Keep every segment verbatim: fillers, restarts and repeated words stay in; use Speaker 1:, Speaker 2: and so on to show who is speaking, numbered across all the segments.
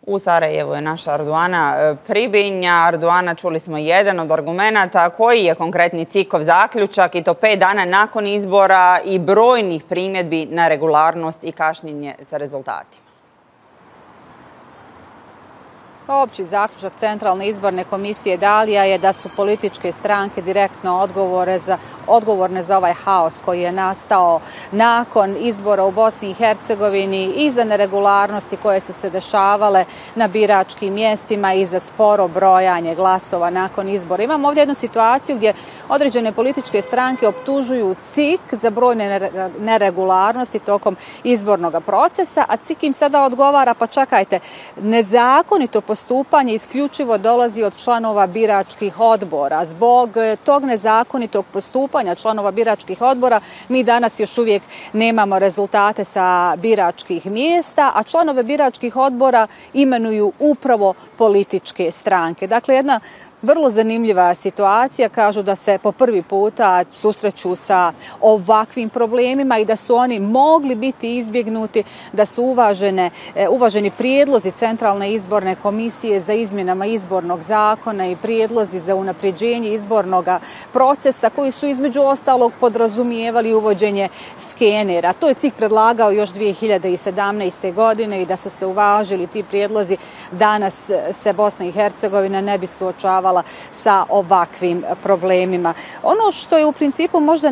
Speaker 1: U Sarajevu je naša Arduana Pribinja. Arduana, čuli smo jedan od argumenata. Koji je konkretni cikov zaključak i to pet dana nakon izbora i brojnih primjedbi na regularnost i kašnjenje sa rezultatima?
Speaker 2: Opći zaključak Centralne izborne komisije Dalija je da su političke stranke direktno odgovorne za ovaj haos koji je nastao nakon izbora u Bosni i Hercegovini i za neregularnosti koje su se dešavale na biračkim mjestima i za sporo brojanje glasova nakon izbora. Imamo ovdje jednu situaciju gdje određene političke stranke optužuju C I K za brojne neregularnosti tokom izbornog procesa, a C I K im sada odgovara: pa čekajte, nezakonito postupanje isključivo dolazi od članova biračkih odbora. Zbog tog nezakonitog postupanja članova biračkih odbora mi danas još uvijek nemamo rezultate sa biračkih mjesta, a članove biračkih odbora imenuju upravo političke stranke. Dakle, jedna vrlo zanimljiva situacija. Kažu da se po prvi puta susreću sa ovakvim problemima i da su oni mogli biti izbjegnuti da su uvažene, uvaženi prijedlozi Centralne izborne komisije za izmjenama izbornog zakona i prijedlozi za unapređenje izbornog procesa koji su između ostalog podrazumijevali uvođenje skenera. To je C I K predlagao još dvije hiljade sedamnaeste. godine i da su se uvažili ti prijedlozi, danas se Bosna i Hercegovina ne bi suočavala sa ovakvim problemima. Ono što je u principu možda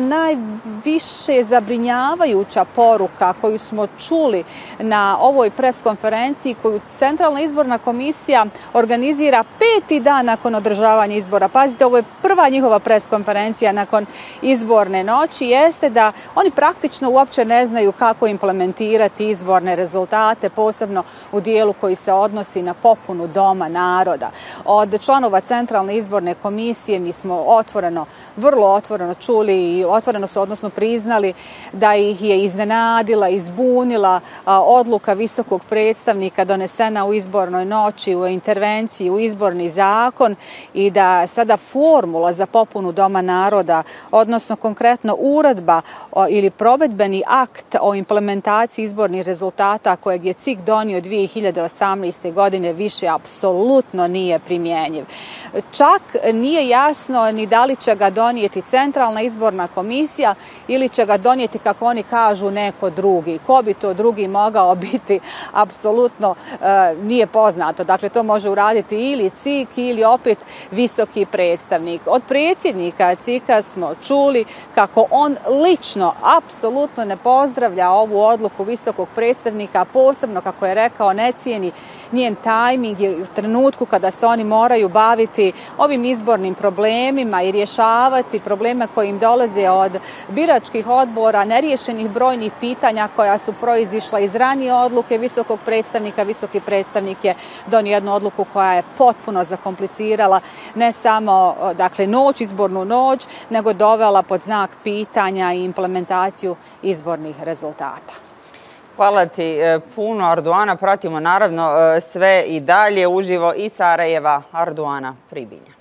Speaker 2: najviše zabrinjavajuća poruka koju smo čuli na ovoj preskonferenciji koju Centralna izborna komisija organizira peti dan nakon održavanja izbora. Pazite, ovo je prva njihova preskonferencija nakon izborne noći, jeste da oni praktično uopće ne znaju kako implementirati izborne rezultate, posebno u dijelu koji se odnosi na popunu Doma naroda. Od članova Centralne izborne komisije mi smo otvoreno, vrlo otvoreno čuli i otvoreno su odnosno priznali da ih je iznenadila, izbunila odluka visokog predstavnika donesena u izbornoj noći u intervenciji u izborni zakon i da sada formula za popunu Doma naroda, odnosno konkretno uredba ili provedbeni akt o implementaciji izbornih rezultata kojeg je C I K donio dvije hiljade osamnaeste. godine više apsolutno nije primjenjiv. Čak nije jasno ni da li će ga donijeti Centralna izborna komisija ili će ga donijeti, kako oni kažu, neko drugi. Ko bi to drugi mogao biti, apsolutno e, nije poznato. Dakle, to može uraditi ili C I K ili opet visoki predstavnik. Od predsjednika C I K-a smo čuli kako on lično apsolutno ne pozdravlja ovu odluku visokog predstavnika, posebno, kako je rekao, ne cijeni njen tajming u trenutku kada se oni moraju baviti ovim izbornim problemima i rješavati probleme koji im dolaze od biračkih odbora, neriješenih brojnih pitanja koja su proizišla iz ranije odluke visokog predstavnika. Visoki predstavnik je donio jednu odluku koja je potpuno zakomplicirala ne samo dakle, noć, izbornu noć, nego dovela pod znak pitanja i implementaciju izbornih rezultata.
Speaker 1: Hvala ti puno, Arduana. Pratimo naravno sve i dalje uživo iz Sarajeva. Arduana Pribinja.